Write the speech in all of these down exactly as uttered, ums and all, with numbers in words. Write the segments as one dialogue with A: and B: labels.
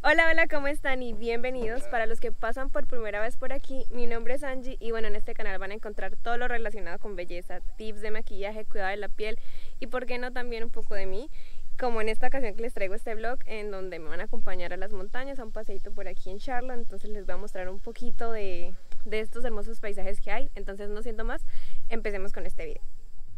A: Hola, hola, ¿cómo están? Y bienvenidos. Para los que pasan por primera vez por aquí, mi nombre es Angie y bueno, en este canal van a encontrar todo lo relacionado con belleza, tips de maquillaje, cuidado de la piel y por qué no también un poco de mí, como en esta ocasión que les traigo este vlog en donde me van a acompañar a las montañas, a un paseíto por aquí en Charlotte. Entonces les voy a mostrar un poquito de, de estos hermosos paisajes que hay. Entonces no siento más, empecemos con este video.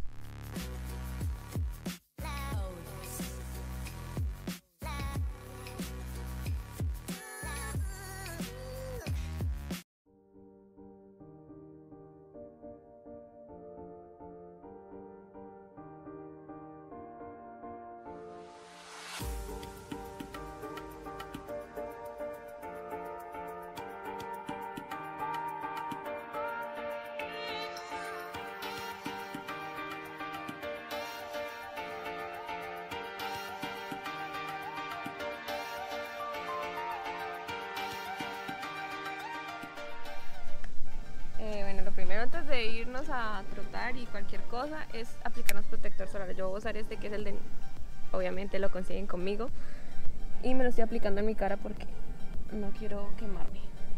A: Eh, bueno, lo primero antes de irnos a trotar y cualquier cosa es aplicarnos protector solar. Yo voy a usar este que es el de... Obviamente lo consiguen conmigo. Y me lo estoy aplicando en mi cara porque no quiero quemarme.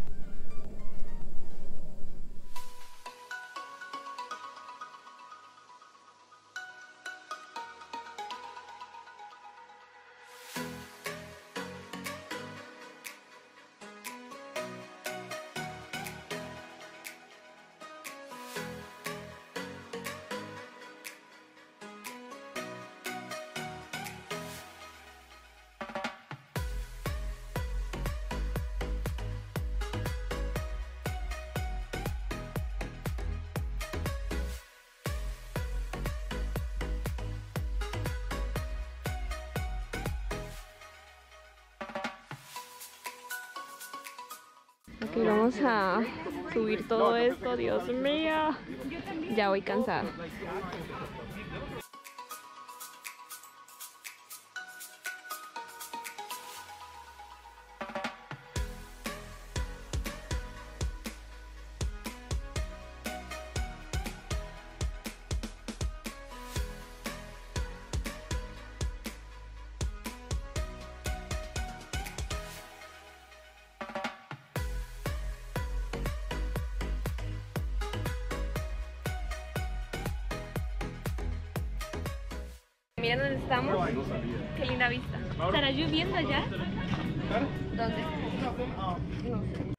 A: Ok, vamos a subir todo esto, Dios mío. Ya voy cansada. Miren dónde estamos. Qué linda vista. ¿Estará lloviendo allá? ¿Dónde? No sé.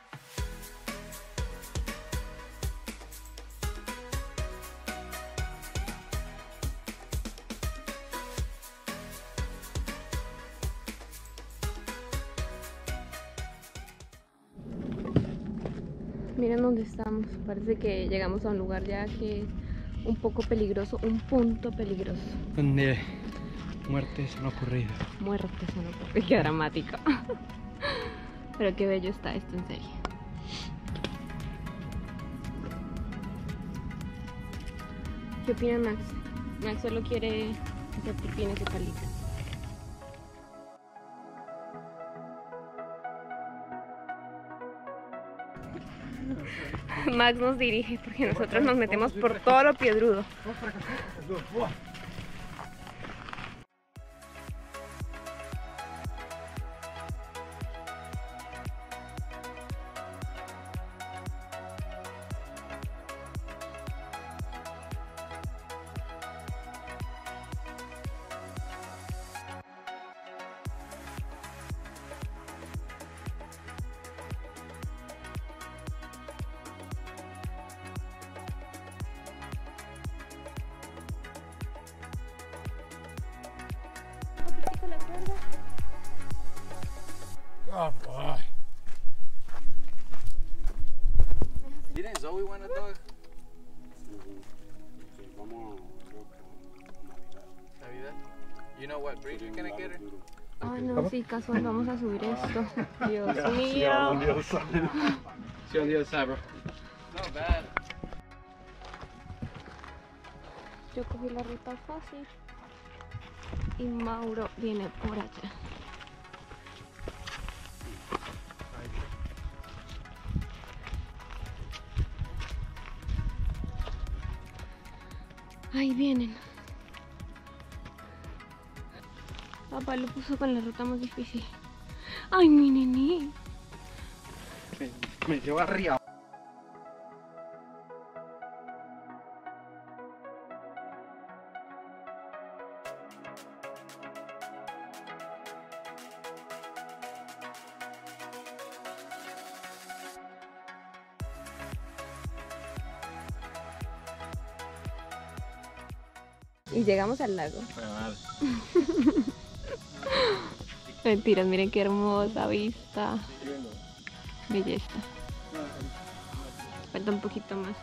A: Miren dónde estamos. Parece que llegamos a un lugar ya que es un poco peligroso, un punto peligroso.
B: Donde muertes han ocurrido.
A: Muertes han ocurrido. Qué dramático. Pero qué bello está esto, en serio. ¿Qué opina Max? Max solo quiere hacer pipí en ese palito. Max nos dirige porque nosotros nos metemos por todo lo piedrudo. La cuerda.
B: Oh boy. Didn't Zoe want a dog?
C: Vamos a
B: Navidad. You know what breed you're gonna get her?
A: Ay, no, sí, casual, vamos a subir esto. Dios mío.
B: Sí, on the other side, bro. Not bad.
A: Yo cogí la ruta fácil y Mauro viene por allá. Ahí vienen. Papá lo puso con la ruta más difícil. Ay, mi nene.
B: Me, me lleva arriba.
A: Y llegamos al lago. Mentiras, miren qué hermosa vista. Belleza. Falta un poquito más.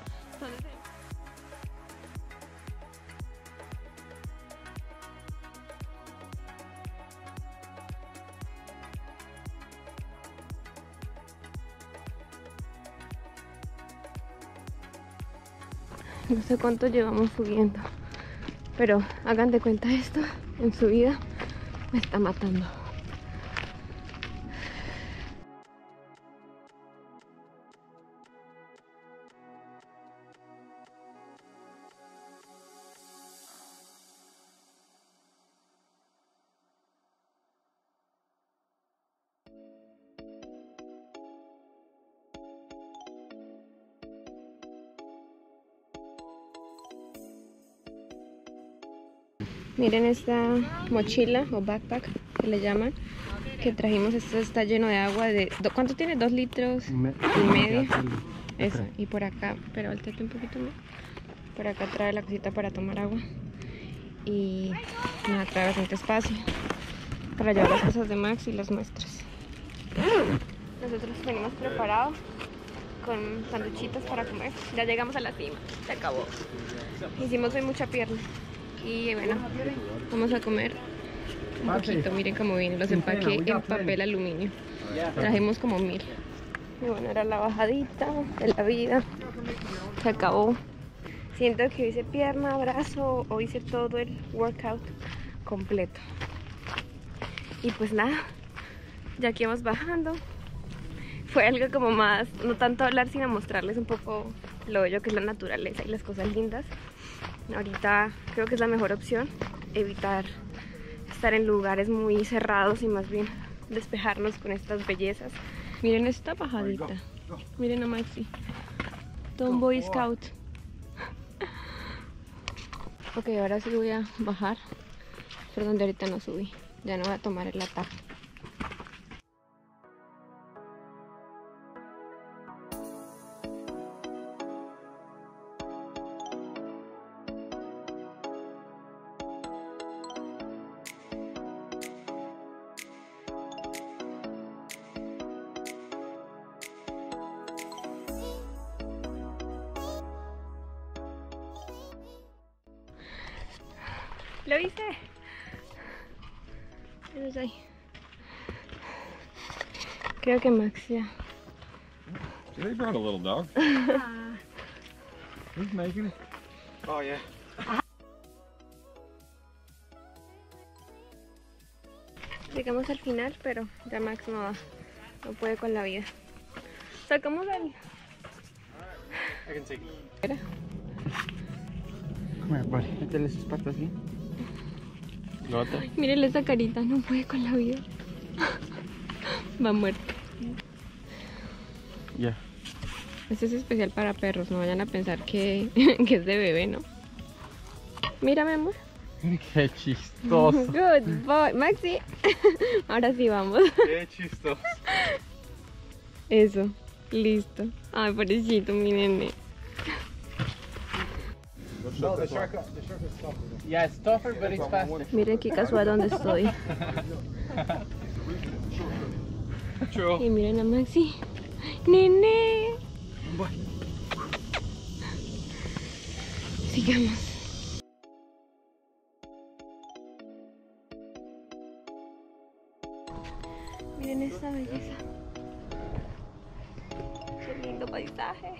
A: No sé cuánto llevamos subiendo, pero hagan de cuenta esto en subida me está matando. Miren esta mochila o backpack que le llaman, que trajimos. Esto está lleno de agua. De, ¿Cuánto tiene? ¿Dos litros y medio? Eso. Y por acá, pero altete un poquito más. Por acá trae la cosita para tomar agua. Y nada, trae bastante espacio para llevar las cosas de Max y las nuestras. Nosotros venimos preparados con sanduchitos para comer. Ya llegamos a la cima, se acabó. Hicimos hoy mucha pierna. Y bueno, vamos a comer un poquito. Miren cómo vienen, los empaqué en papel aluminio. Trajimos como mil. Y bueno, era la bajadita de la vida. Se acabó. Siento que hice pierna, brazo, o hice todo el workout completo. Y pues nada, ya que vamos bajando. Fue algo como más, no tanto hablar, sino mostrarles un poco lo bello que es la naturaleza y las cosas lindas. Ahorita creo que es la mejor opción, evitar estar en lugares muy cerrados y más bien despejarnos con estas bellezas. Miren esta bajadita, miren a Maxi, todo un Boy Scout. Ok, ahora sí voy a bajar, por donde ahorita no subí, ya no voy a tomar el atajo. Lo hice. Vamos ahí. Creo que Max ya.
C: They brought a little dog. He's making it.
B: Oh yeah.
A: Llegamos al final, pero ya Max no, no puede con la vida. Sacamos el...
B: I can take it.
A: Era.
B: Come here, buddy. Métele sus patas bien. ¿Lo otro?
A: Mírenle esa carita, no puede con la vida. Va muerto.
B: Ya. Yeah.
A: Este es especial para perros, no vayan a pensar que, que es de bebé, ¿no? Mira, mi amor.
B: Qué chistoso.
A: Good boy, Maxi. Ahora sí vamos.
B: Qué chistoso.
A: Eso, listo. Ay, pobrecito, mi nene.
B: No, the shark, the shark is tougher. Yeah, it's tougher, but it's faster.
A: Miren qué casual donde estoy.
B: True.
A: Y miren a Maxi. Nene. Sigamos. Miren esta belleza. Qué lindo paisaje.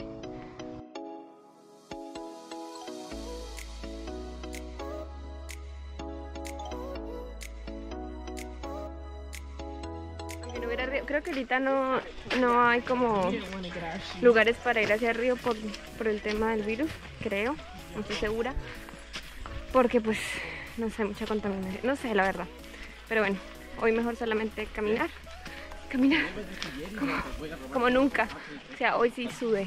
A: Creo que ahorita no, no hay como lugares para ir hacia el río por, por el tema del virus, creo, no estoy segura, porque pues no sé, mucha contaminación, no sé la verdad, pero bueno, hoy mejor solamente caminar, caminar como, como nunca. O sea, hoy sí sudé.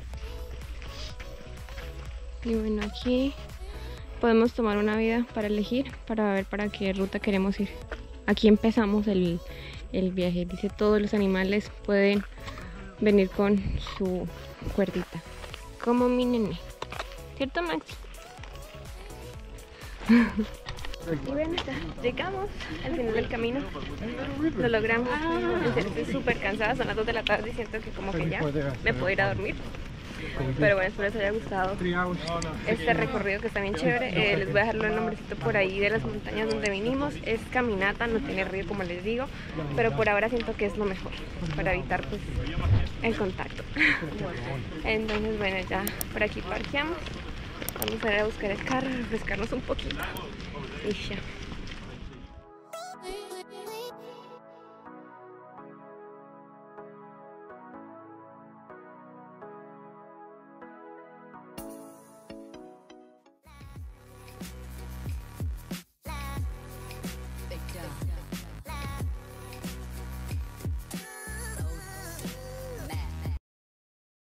A: Y bueno, aquí podemos tomar una vida para elegir, para ver para qué ruta queremos ir. Aquí empezamos el, el viaje. Dice, todos los animales pueden venir con su cuerdita. Como mi nene. ¿Cierto, Maxi? Y bueno, ya llegamos al final del camino. Lo logramos. En serio, estoy súper cansada. Son las dos de la tarde y siento que como que ya me puedo ir a dormir. Pero bueno, espero les haya gustado este recorrido que está bien chévere. Eh, les voy a dejar el nombrecito por ahí de las montañas donde vinimos. Es caminata, no tiene río como les digo, pero por ahora siento que es lo mejor para evitar pues el contacto. Entonces bueno, ya por aquí parqueamos. Vamos a ir a buscar el carro, refrescarnos un poquito y ya.